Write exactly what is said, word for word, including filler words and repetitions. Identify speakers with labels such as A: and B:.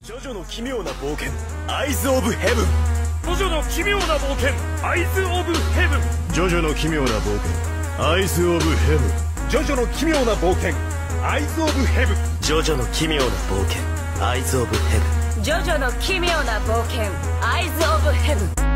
A: ジョジョの奇妙な冒険、アイズ・オブ・ヘブン。
B: ジョジョの奇妙な冒険、アイズ・オブ・ヘブン。
A: ジョジョの奇妙な冒険、アイズ・オブ・ヘブン。
B: ジョジョの奇妙な冒険、アイズ・オブ・ヘブン。
A: ジョジョの奇妙な冒険、アイズ・オブ・ヘブン。
C: ジョジョの奇妙な冒険、アイズ・オブ・ヘブン。